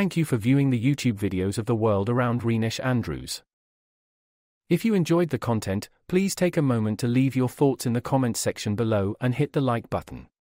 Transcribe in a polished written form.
thank you for viewing the YouTube videos of the world around Reinish Andrews. If you enjoyed the content, please take a moment to leave your thoughts in the comments section below and hit the like button.